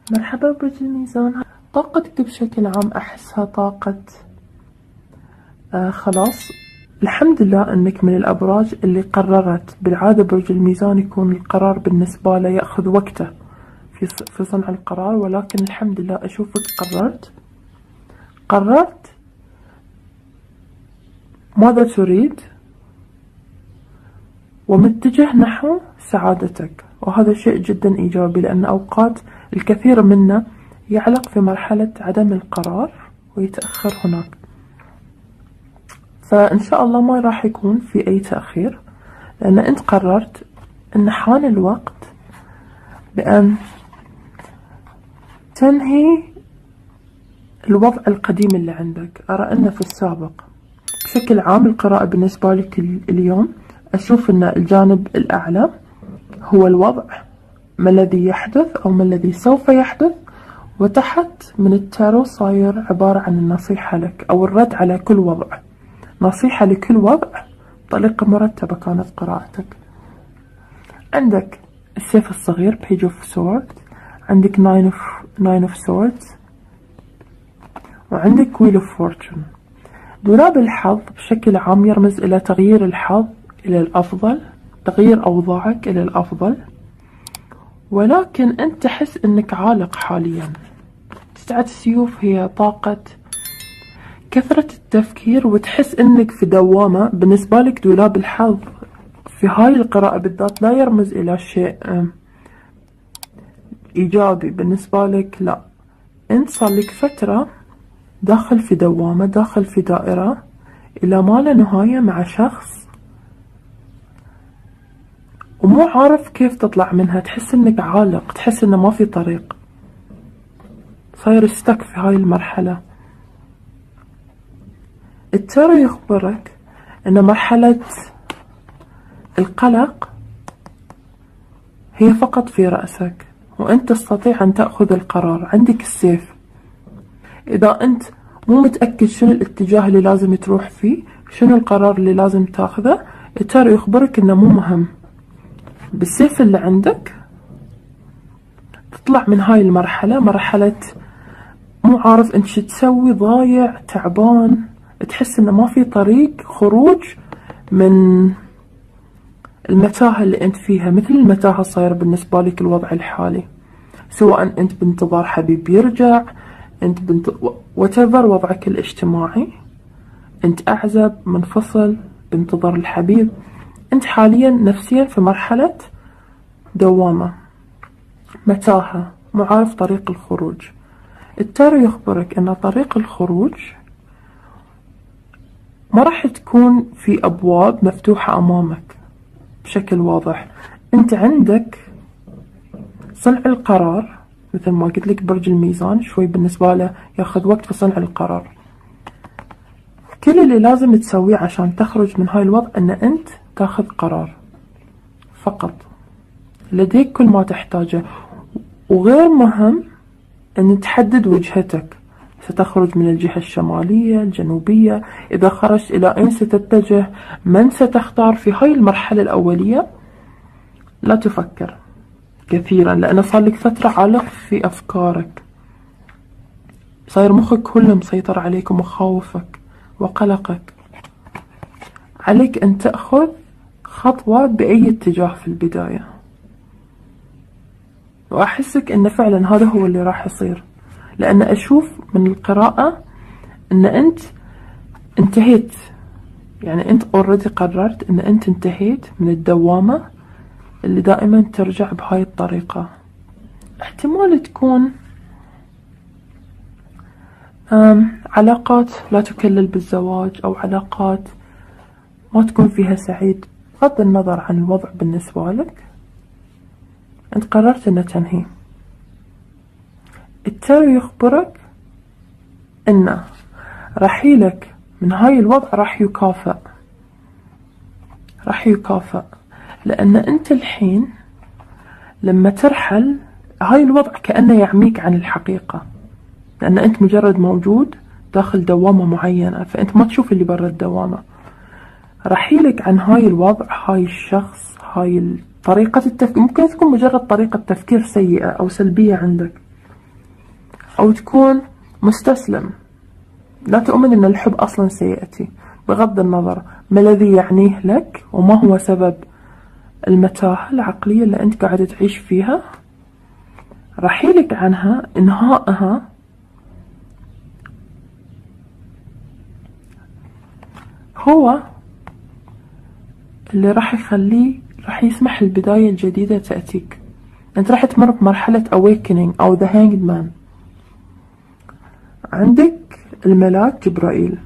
مرحبا برج الميزان. طاقتك بشكل عام أحسها طاقة خلاص. الحمد لله أنك من الأبراج اللي قررت. بالعادة برج الميزان يكون القرار بالنسبة له يأخذ وقته في صنع القرار، ولكن الحمد لله أشوفك قررت ماذا تريد ومتجه نحو سعادتك، وهذا شيء جدا إيجابي، لأن أوقات الكثير منا يعلق في مرحلة عدم القرار ويتأخر هناك، فإن شاء الله ما راح يكون في أي تأخير، لأن أنت قررت أن حان الوقت بأن تنهي الوضع القديم اللي عندك. أرى أن في السابق بشكل عام القراءة بالنسبة لك اليوم أشوف أن الجانب الأعلى هو الوضع، ما الذي يحدث أو ما الذي سوف يحدث، وتحت من التارو صاير عبارة عن النصيحة لك أو الرد على كل وضع، نصيحة لكل وضع بطريقة مرتبة كانت قراءتك. عندك السيف الصغير Page of Swords، عندك Nine of Swords، وعندك Wheel of Fortune. دولاب الحظ بشكل عام يرمز إلى تغيير الحظ إلى الأفضل، تغيير أوضاعك إلى الأفضل، ولكن أنت تحس أنك عالق حاليا. تسعة السيوف هي طاقة كثرة التفكير، وتحس أنك في دوامة. بالنسبة لك دولاب الحظ في هاي القراءة بالذات لا يرمز إلى شيء إيجابي بالنسبة لك، لا، أنت صار لك فترة داخل في دوامة، داخل في دائرة إلى ما لا نهاية مع شخص ومو عارف كيف تطلع منها. تحس انك عالق، تحس انه ما في طريق، صاير استك في هاي المرحلة. التارو يخبرك ان مرحلة القلق هي فقط في رأسك، وانت تستطيع ان تأخذ القرار. عندك السيف، اذا انت مو متأكد شنو الاتجاه اللي لازم تروح فيه، شنو القرار اللي لازم تاخذه، التارو يخبرك انه مو مهم. بالسيف اللي عندك تطلع من هاي المرحلة، مرحلة مو عارف انت شو تسوي، ضايع، تعبان، تحس انه ما في طريق خروج من المتاهة اللي انت فيها. مثل المتاهة صاير بالنسبة لك الوضع الحالي، سواء انت بانتظار حبيب يرجع، انت whatever وضعك الاجتماعي، انت اعزب، منفصل، بانتظار الحبيب، انت حاليا نفسيا في مرحلة دوامة، متاهة، مو عارف طريق الخروج. التارو يخبرك ان طريق الخروج ما راح تكون في ابواب مفتوحة امامك بشكل واضح. انت عندك صنع القرار، مثل ما قلت لك برج الميزان شوي بالنسبة له ياخذ وقت في صنع القرار. كل اللي لازم تسويه عشان تخرج من هاي الوضع ان انت تاخذ قرار فقط، لديك كل ما تحتاجه. وغير مهم ان تحدد وجهتك، ستخرج من الجهة الشمالية، الجنوبية، اذا خرجت الى اين ستتجه، من ستختار. في هاي المرحلة الاولية لا تفكر كثيرا، لأنه صار لك فترة عالق في أفكارك، صاير مخك كله مسيطر عليك ومخاوفك وقلقك. عليك أن تأخذ خطوة بأي اتجاه في البداية، وأحسك أن فعلا هذا هو اللي راح يصير، لأن أشوف من القراءة أن أنت انتهيت، يعني أنت already قررت أن أنت انتهيت من الدوامة اللي دائما ترجع بهاي الطريقة. احتمال تكون علاقات لا تكلل بالزواج، أو علاقات ما تكون فيها سعيد، بغض النظر عن الوضع بالنسبة لك أنت قررت أن تنهي. التارو يخبرك أن رحيلك من هاي الوضع راح يكافئ، لأن أنت الحين لما ترحل هاي الوضع كأنه يعميك عن الحقيقة، لأن أنت مجرد موجود داخل دوامة معينة، فأنت ما تشوف اللي برا الدوامة. رحيلك عن هاي الوضع، هاي الشخص، هاي طريقة التفكير، ممكن تكون مجرد طريقة تفكير سيئة أو سلبية عندك، أو تكون مستسلم، لا تؤمن أن الحب أصلا سيأتي، بغض النظر ما الذي يعنيه لك وما هو سبب المتاهة العقلية اللي أنت قاعد تعيش فيها. رحيلك عنها، إنهائها، هو اللي راح يسمح البداية الجديدة تأتيك. أنت راح تمر بمرحلة awakening أو the hanged man. عندك الملاك جبرائيل،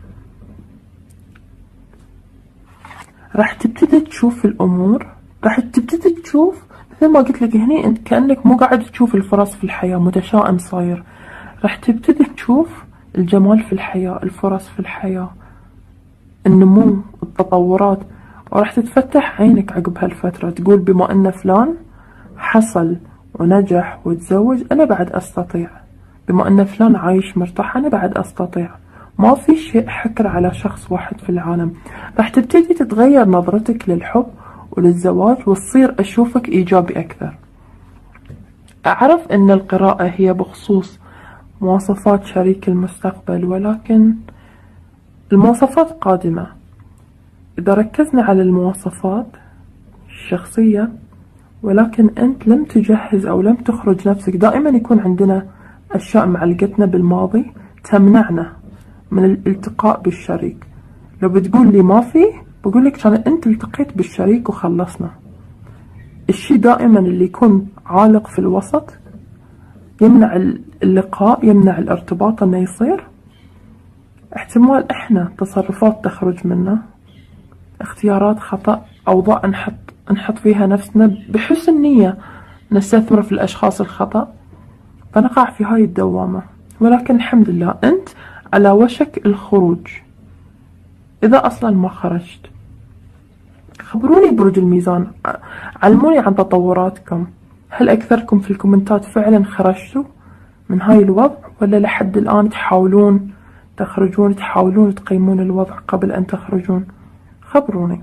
راح تبتدي تشوف الأمور، راح تبتدي تشوف مثل ما قلت لك هني، أنت كأنك مو قاعد تشوف الفرص في الحياة، متشائم صاير. راح تبتدي تشوف الجمال في الحياة، الفرص في الحياة، النمو، التطورات، وراح تتفتح عينك عقب هالفترة، تقول بما أن فلان حصل ونجح وتزوج أنا بعد أستطيع، بما أن فلان عايش مرتاح أنا بعد أستطيع. ما في شيء حكر على شخص واحد في العالم. راح تبتدي تتغير نظرتك للحب وللزواج، وتصير أشوفك إيجابي أكثر. أعرف أن القراءة هي بخصوص مواصفات شريك المستقبل، ولكن المواصفات قادمة. إذا ركزنا على المواصفات الشخصية ولكن أنت لم تجهز أو لم تخرج نفسك، دائما يكون عندنا أشياء معلقتنا بالماضي تمنعنا من الالتقاء بالشريك. لو بتقول لي ما في، بقول لك كان أنت التقيت بالشريك وخلصنا. الشيء دائما اللي يكون عالق في الوسط يمنع اللقاء، يمنع الارتباط انه يصير. احتمال احنا تصرفات تخرج منا، اختيارات خطأ، اوضاع نحط فيها نفسنا بحسن نية، نستثمر في الاشخاص الخطأ، فنقع في هاي الدوامة. ولكن الحمد لله انت على وشك الخروج، اذا اصلا ما خرجت. خبروني برج الميزان، علموني عن تطوراتكم. هل أكثركم في الكومنتات فعلا خرجتوا من هاي الوضع، ولا لحد الآن تحاولون تخرجون، تحاولون تقيمون الوضع قبل أن تخرجون؟ خبروني.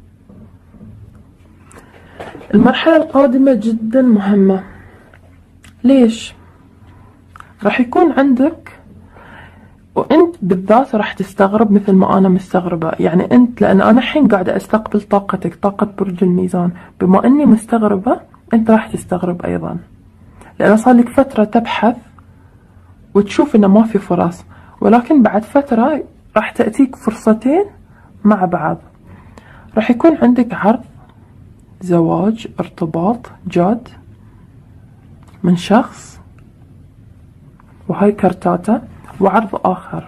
المرحلة القادمة جدا مهمة. ليش؟ راح يكون عندك، وانت بالذات راح تستغرب مثل ما انا مستغربة، يعني انت، لان انا الحين قاعدة استقبل طاقتك، طاقة برج الميزان، بما اني مستغربة انت راح تستغرب ايضا، لان صار لك فترة تبحث وتشوف انه ما في فرص، ولكن بعد فترة راح تأتيك فرصتين مع بعض. راح يكون عندك عرض زواج، ارتباط جاد من شخص، وهاي كرتاته، وعرض آخر.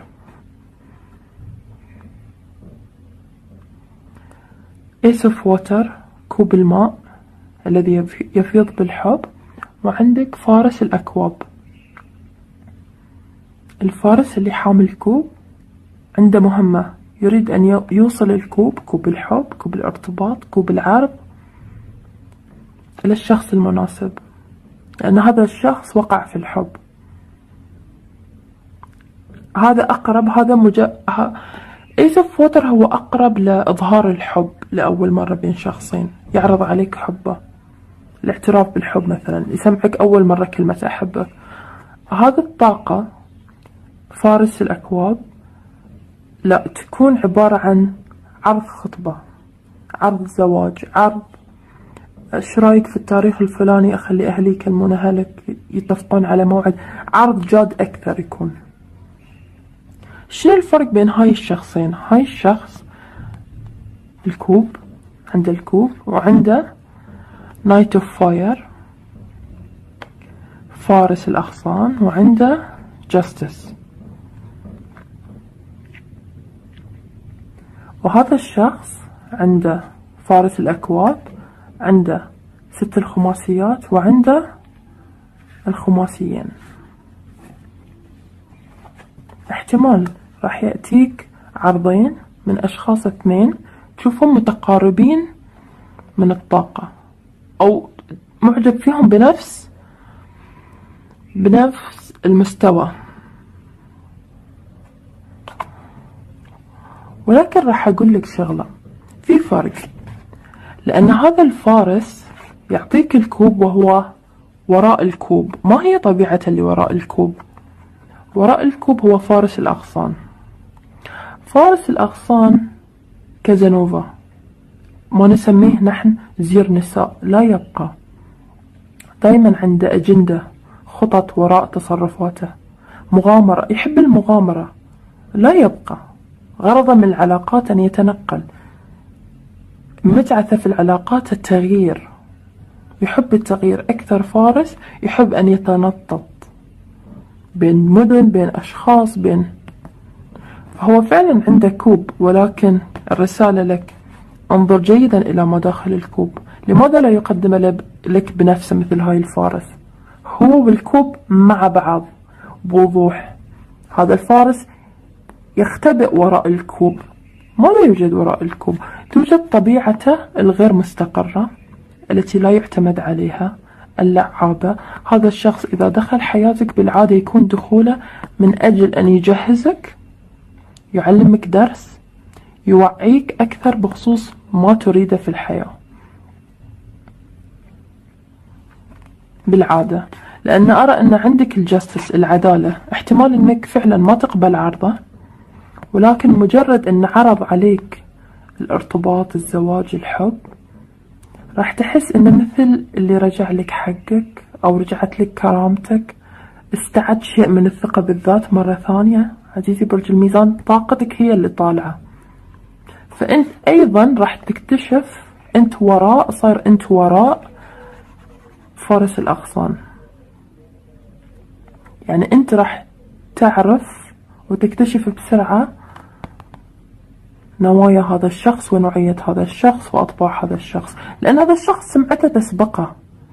Ace of Water، كوب الماء الذي يفيض بالحب، وعندك فارس الأكواب. الفارس اللي حامل كوب عنده مهمة، يريد أن يوصل الكوب، كوب الحب، كوب الارتباط، كوب العرض، إلى الشخص المناسب، لأن هذا الشخص وقع في الحب. هذا أقرب، Ace of Water هو أقرب لإظهار الحب لأول مرة بين شخصين، يعرض عليك حبه، الاعتراف بالحب مثلا، يسمعك أول مرة كلمة أحبك. هذه الطاقة فارس الأكواب لا تكون عبارة عن عرض خطبة، عرض زواج، عرض ايش رايك في التاريخ الفلاني اخلي اهلي يكلمون اهلك يتفقون على موعد، عرض جاد اكثر يكون. شنو الفرق بين هاي الشخصين؟ هاي الشخص الكوب، عنده الكوب وعنده نايت اوف فاير، فارس الاغصان، وعنده جاستس. وهذا الشخص عنده فارس الاكواب، عنده 6 الخماسيات، وعنده الخماسيين. احتمال راح يأتيك عرضين من أشخاص 2 تشوفهم متقاربين من الطاقة، أو معجب فيهم بنفس المستوى. ولكن راح أقول لك شغلة، في فرق، لأن هذا الفارس يعطيك الكوب وهو وراء الكوب. ما هي طبيعة اللي وراء الكوب؟ وراء الكوب هو فارس الأغصان. فارس الأغصان كازانوفا، ما نسميه نحن زير نساء، لا يبقى، دايما عنده أجندة، خطط وراء تصرفاته، مغامرة، يحب المغامرة، لا يبقى. غرضه من العلاقات أن يتنقل، متعته في العلاقات التغيير، يحب التغيير أكثر. فارس يحب أن يتنطط بين مدن، بين أشخاص، هو فعلا عنده كوب، ولكن الرسالة لك: انظر جيدا إلى ما داخل الكوب. لماذا لا يقدم لك بنفسه مثل هاي الفارس؟ هو والكوب مع بعض بوضوح. هذا الفارس يختبئ وراء الكوب، ما لا يوجد وراء الكوب، توجد طبيعته الغير مستقرة التي لا يعتمد عليها، اللعابة. هذا الشخص إذا دخل حياتك بالعادة يكون دخوله من أجل أن يجهزك، يعلمك درس، يوعيك أكثر بخصوص ما تريده في الحياة بالعادة. لأن أرى أن عندك الجاستس، العدالة، احتمال أنك فعلا ما تقبل عرضه، ولكن مجرد أن عرض عليك الارتباط، الزواج، الحب، راح تحس أنه مثل اللي رجع لك حقك أو رجعت لك كرامتك، استعد شيء من الثقة بالذات مرة ثانية. عزيزي برج الميزان، طاقتك هي اللي طالعة، فأنت أيضا راح تكتشف أنت وراء فارس الأغصان. يعني أنت راح تعرف وتكتشف بسرعة نوايا هذا الشخص ونوعية هذا الشخص وأطباع هذا الشخص، لأن هذا الشخص سمعته تسبقه،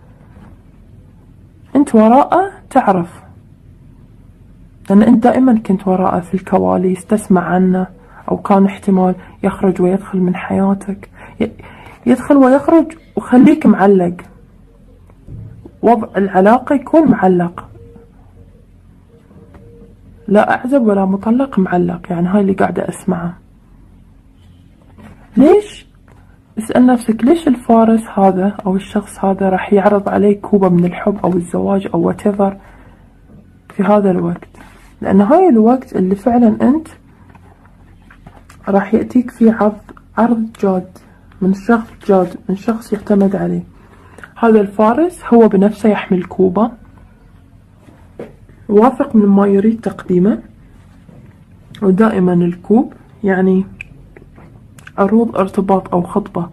أنت وراءه تعرف، لأن أنت دائما كنت وراءه في الكواليس، تسمع عنه، أو كان احتمال يخرج ويدخل من حياتك، يدخل ويخرج، وخليك معلق، وضع العلاقة يكون معلق، لا أعزب ولا مطلق، معلق. يعني هاي اللي قاعدة أسمعه. ليش؟ اسأل نفسك، ليش الفارس هذا أو الشخص هذا راح يعرض عليك كوبا من الحب أو الزواج أو whatever في هذا الوقت؟ لأن هاي الوقت اللي فعلا أنت راح يأتيك فيه عرض جاد من شخص جاد، من شخص يعتمد عليه. هذا الفارس هو بنفسه يحمل كوبا، واثق من ما يريد تقديمه، ودائما الكوب يعني عروض ارتباط أو خطبة.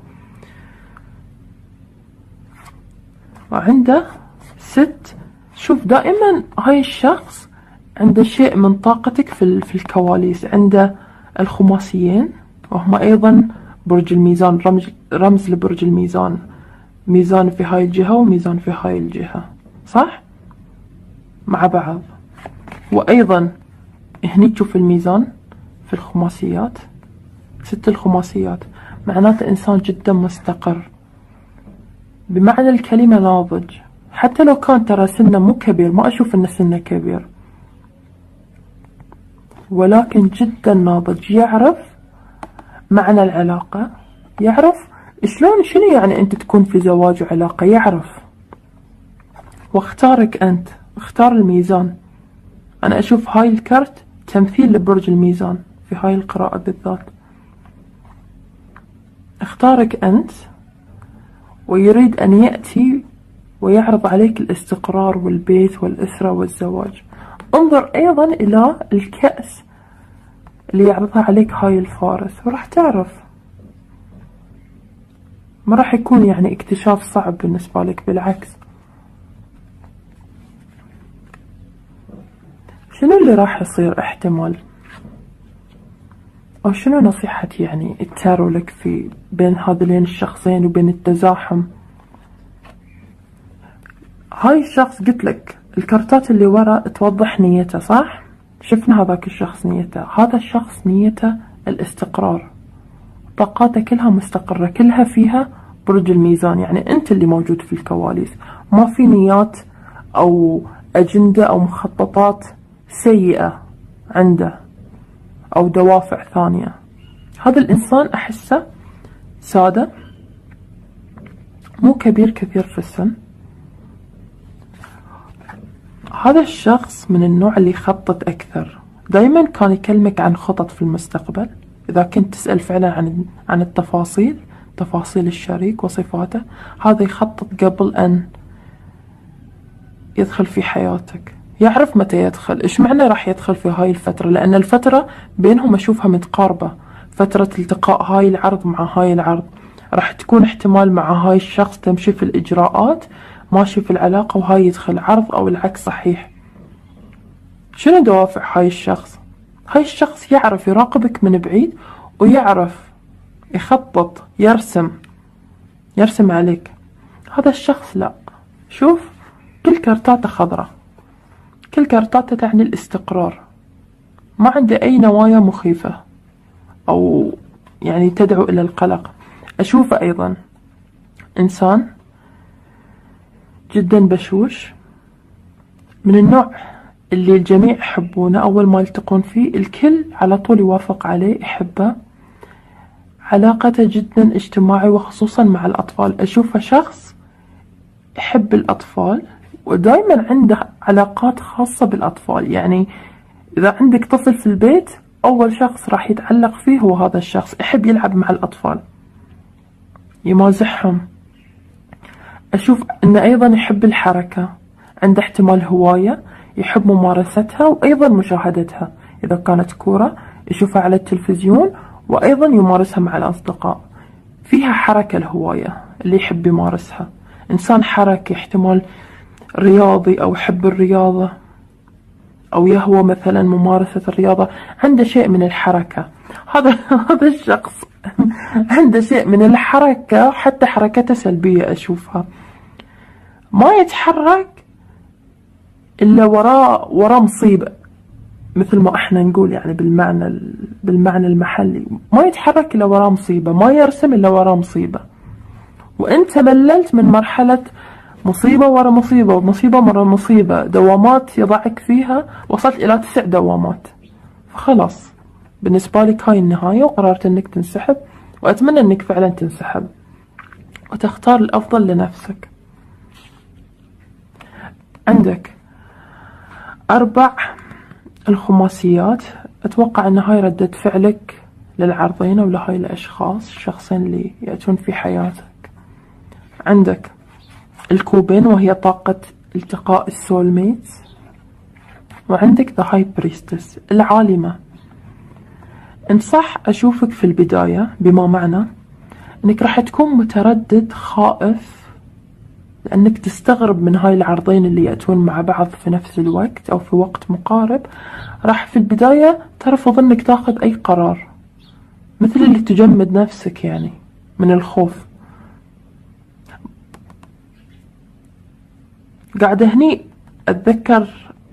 وعنده شوف دائما هاي الشخص عنده شيء من طاقتك في الكواليس. عنده الخماسيين، وهم أيضا برج الميزان، رمز لبرج الميزان، ميزان في هاي الجهة وميزان في هاي الجهة، صح؟ مع بعض. وأيضا هني تشوف الميزان في الخماسيات، 6 الخماسيات، معناته إنسان جدا مستقر، بمعنى الكلمة ناضج. حتى لو كان ترى سنه مو كبير، ما أشوف إن سنه كبير، ولكن جدا ناضج، يعرف معنى العلاقة، يعرف شنو يعني أنت تكون في زواج وعلاقة، يعرف. واختارك أنت، اختار الميزان. أنا أشوف هاي الكرت تمثيل لبرج الميزان في هاي القراءة بالذات. اختارك أنت، ويريد أن يأتي ويعرض عليك الاستقرار والبيت والأسرة والزواج. انظر أيضا إلى الكأس اللي يعرضها عليك هاي الفارس، وراح تعرف. ما راح يكون يعني اكتشاف صعب بالنسبة لك، بالعكس. شنو اللي راح يصير احتمال، أو شنو نصيحتي يعني التارو لك في بين هذين الشخصين وبين التزاحم؟ هاي الشخص قلت لك الكارتات اللي ورا توضح نيته، صح؟ شفنا هذاك الشخص نيته، هذا الشخص نيته الاستقرار، طاقاته كلها مستقرة، كلها فيها برج الميزان. يعني أنت اللي موجود في الكواليس، ما في نيات أو أجندة أو مخططات سيئة عنده أو دوافع ثانية. هذا الإنسان أحسه سادة، مو كبير كثير في السن. هذا الشخص من النوع اللي يخطط أكثر، دايما كان يكلمك عن خطط في المستقبل. إذا كنت تسأل فعلا عن التفاصيل، تفاصيل الشريك وصفاته، هذا يخطط قبل أن يدخل في حياتك. يعرف متى يدخل. إيش معنى راح يدخل في هاي الفترة؟ لأن الفترة بينهم أشوفها متقاربة، فترة التقاء هاي العرض مع هاي العرض. راح تكون احتمال مع هاي الشخص تمشي في الإجراءات، ماشي في العلاقة، وهاي يدخل عرض أو العكس صحيح. شنو دوافع هاي الشخص؟ هاي الشخص يعرف يراقبك من بعيد، ويعرف يخطط، يرسم عليك. هذا الشخص لا، شوف كل كرتاته خضراء، كل كرتاته تعني الاستقرار، ما عنده أي نوايا مخيفة أو يعني تدعو إلى القلق. أشوفه أيضا إنسان جدا بشوش، من النوع اللي الجميع يحبونه. أول ما يلتقون فيه الكل على طول يوافق عليه، يحبه، علاقته جدا اجتماعي وخصوصا مع الأطفال. أشوفه شخص يحب الأطفال ودائما عنده علاقات خاصة بالأطفال. يعني إذا عندك طفل في البيت، أول شخص راح يتعلق فيه هو هذا الشخص. يحب يلعب مع الأطفال، يمازحهم. أشوف أنه أيضا يحب الحركة، عنده احتمال هواية يحب ممارستها وأيضا مشاهدتها. إذا كانت كورة يشوفها على التلفزيون وأيضا يمارسها مع الأصدقاء. فيها حركة الهواية اللي يحب يمارسها. إنسان حركي، احتمال رياضي أو يحب الرياضة أو يهوى مثلا ممارسة الرياضة، عنده شيء من الحركة. هذا الشخص عنده شيء من الحركة، حتى حركته سلبية أشوفها. ما يتحرك إلا وراه مصيبة، مثل ما احنا نقول يعني بالمعنى المحلي. ما يتحرك إلا وراه مصيبة، ما يرسم إلا وراه مصيبة. وأنت مللت من مرحلة مصيبة ورا مصيبة ومصيبة ورا مصيبة، دوامات يضعك فيها، وصلت إلى 9 دوامات. فخلاص بالنسبة لك هاي النهاية، وقررت انك تنسحب. وأتمنى انك فعلا تنسحب وتختار الأفضل لنفسك. عندك 4 الخماسيات. أتوقع أن هاي ردة فعلك للعرضين أو لهاي الأشخاص، الشخصين اللي يأتون في حياتك. عندك الكوبين، وهي طاقة التقاء السول ميتس. وعندك ذا هاي بريستس، العالمة. إن صح أشوفك في البداية، بما معنى أنك راح تكون متردد، خائف، لأنك تستغرب من هاي العرضين اللي يأتون مع بعض في نفس الوقت أو في وقت مقارب. راح في البداية ترفض أنك تاخذ أي قرار، مثل اللي تجمد نفسك يعني من الخوف. قاعدة هني أتذكر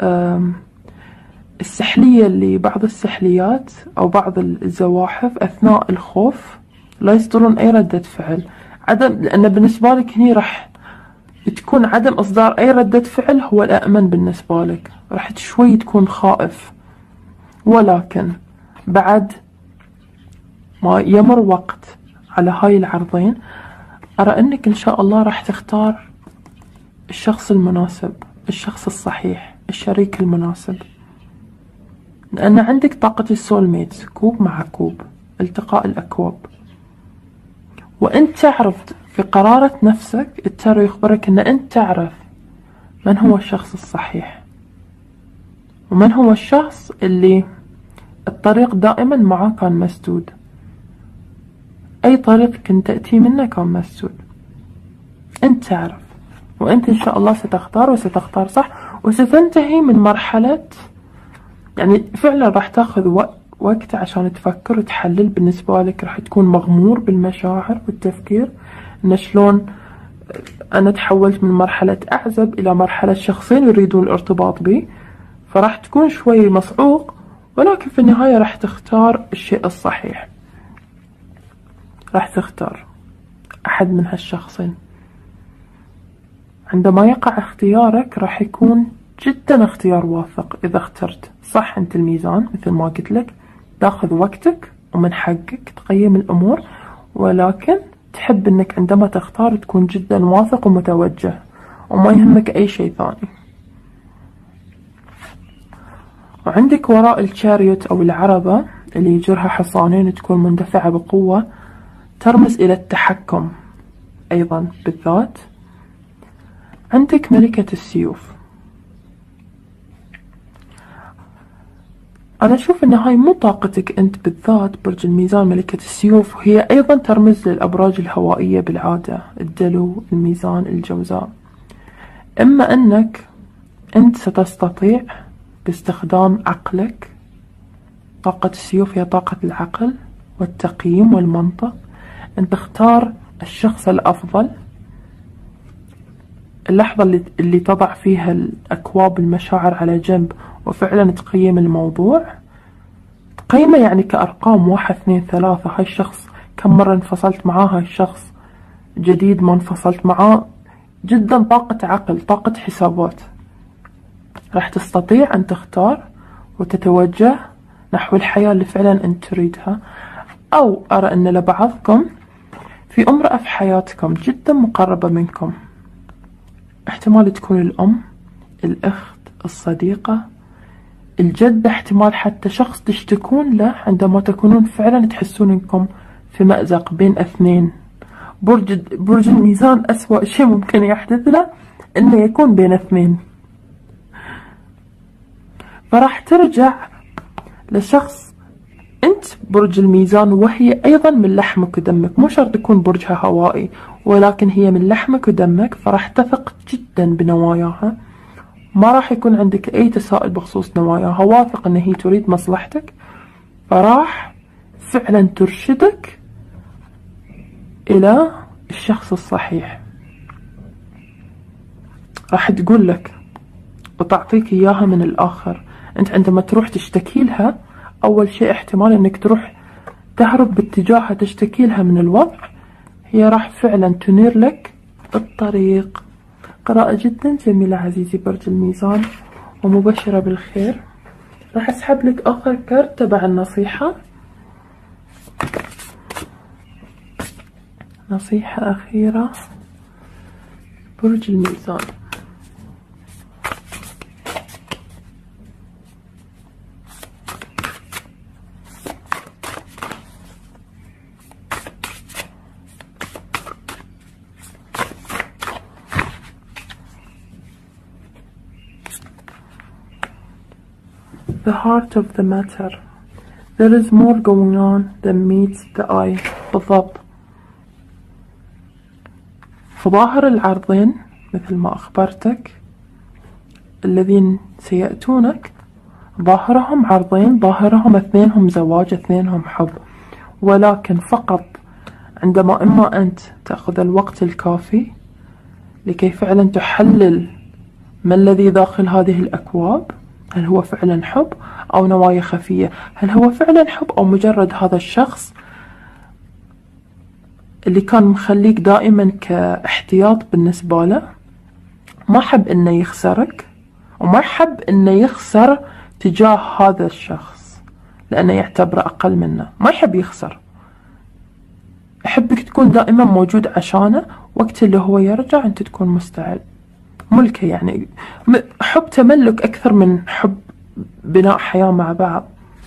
السحلية، اللي بعض السحليات أو بعض الزواحف أثناء الخوف لا يصدرون أي ردة فعل. لأن بالنسبة لك هني راح تكون عدم إصدار أي ردة فعل هو الأأمن بالنسبة لك. راح شوي تكون خائف، ولكن بعد ما يمر وقت على هاي العرضين، أرى أنك إن شاء الله راح تختار الشخص المناسب، الشخص الصحيح، الشريك المناسب. لأن عندك طاقة السول ميتس، كوب مع كوب، التقاء الأكواب. وأنت تعرف في قرارة نفسك، التارو يخبرك أن أنت تعرف من هو الشخص الصحيح، ومن هو الشخص اللي الطريق دائما معه كان مسدود. أي طريق كنت تأتي منه كان مسدود. أنت تعرف، وأنت إن شاء الله ستختار وستختار صح، وستنتهي من مرحلة يعني فعلا راح تاخذ وقت عشان تفكر وتحلل. بالنسبة لك راح تكون مغمور بالمشاعر والتفكير، إن شلون أنا تحولت من مرحلة أعزب إلى مرحلة شخصين يريدون الارتباط بي. فراح تكون شوي مصعوق، ولكن في النهاية راح تختار الشيء الصحيح. راح تختار أحد من هالشخصين. عندما يقع اختيارك راح يكون جدا اختيار واثق. إذا اخترت صح أنت الميزان، مثل ما قلت لك، تاخذ وقتك ومن حقك تقيم الأمور، ولكن تحب أنك عندما تختار تكون جدا واثق ومتوجه، وما يهمك أي شيء ثاني. وعندك وراء الشاريوت أو العربة اللي يجرها حصانين تكون مندفعة بقوة، ترمز إلى التحكم أيضا بالذات. عندك ملكة السيوف، أنا أشوف إن هاي مو طاقتك أنت بالذات برج الميزان ملكة السيوف، وهي أيضا ترمز للأبراج الهوائية بالعادة، الدلو، الميزان، الجوزاء. إما أنك أنت ستستطيع باستخدام عقلك، طاقة السيوف هي طاقة العقل والتقييم والمنطق، أن تختار الشخص الأفضل، اللحظة اللي تضع فيها الأكواب المشاعر على جنب وفعلا تقيم الموضوع. تقيمه يعني كأرقام 1 2 3، هاي الشخص كم مرة انفصلت معاه، هاي الشخص جديد ما انفصلت معاه. جدا طاقة عقل، طاقة حسابات. راح تستطيع أن تختار وتتوجه نحو الحياة اللي فعلا أنت تريدها. أو أرى أن لبعضكم في امرأة في حياتكم جدا مقربة منكم، احتمال تكون الأم، الأخت، الصديقة، الجدة، احتمال حتى شخص تشتكون له عندما تكونون فعلا تحسون انكم في مأزق بين اثنين. برج الميزان أسوأ شيء ممكن يحدث له انه يكون بين اثنين، فراح ترجع لشخص انت برج الميزان وهي ايضا من لحمك ودمك، مو شرط تكون برجها هوائي ولكن هي من لحمك ودمك، فراح تثق جدا بنواياها، ما راح يكون عندك اي تساؤل بخصوص نواياها، واثق ان هي تريد مصلحتك، فراح فعلا ترشدك الى الشخص الصحيح. راح تقول لك وتعطيك اياها من الاخر. انت عندما تروح تشتكي لها، اول شيء احتمال انك تروح تهرب باتجاهها تشتكي لها من الوضع، هي راح فعلا تنير لك الطريق. قراءة جدا جميلة عزيزي برج الميزان ومبشرة بالخير. راح اسحب لك اخر كارت تبع النصيحة، نصيحة اخيرة برج الميزان. The heart of the matter. There is more going on than meets the eye. بالضبط. فظاهر العرضين مثل ما أخبرتك الذين سيأتونك ظاهرهم عرضين، ظاهرهم اثنينهم زواج، اثنينهم حب، ولكن فقط عندما إما أنت تأخذ الوقت الكافي لكي فعلا تحلل ما الذي داخل هذه الأكواب، هل هو فعلا حب أو نوايا خفية، هل هو فعلا حب أو مجرد هذا الشخص اللي كان مخليك دائما كاحتياط بالنسبة له، ما حب انه يخسرك وما حب انه يخسر تجاه هذا الشخص لانه يعتبره اقل منه، ما يحب يخسر، يحبك تكون دائما موجود عشانه، وقت اللي هو يرجع انت تكون مستعد. ملكه يعني حب تملك اكثر من حب بناء حياة مع بعض.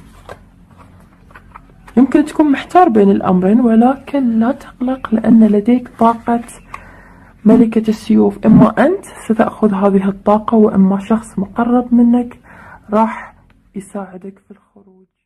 يمكن تكون محتار بين الأمرين، ولكن لا تقلق لأن لديك طاقة ملكة السيوف. إما أنت ستأخذ هذه الطاقة وإما شخص مقرب منك راح يساعدك في الخروج.